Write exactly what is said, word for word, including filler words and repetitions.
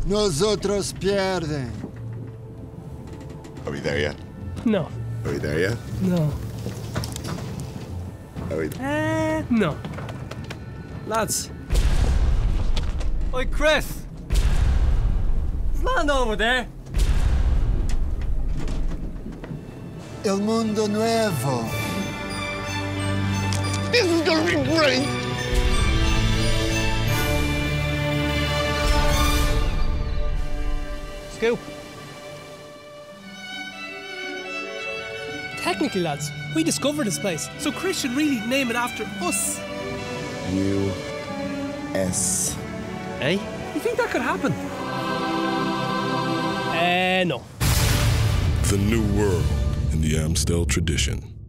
Nosotros pierden. Are we there yet? No. Are we there yet? No. Are we... Uh, no. Lads. Oi, Chris. Is land over there? El mundo nuevo. This is gonna be great! Scoop. Technically, lads, we discovered this place, so Chris should really name it after us. U S Hey? You think that could happen? Uh, no. The new world in the Amstel tradition.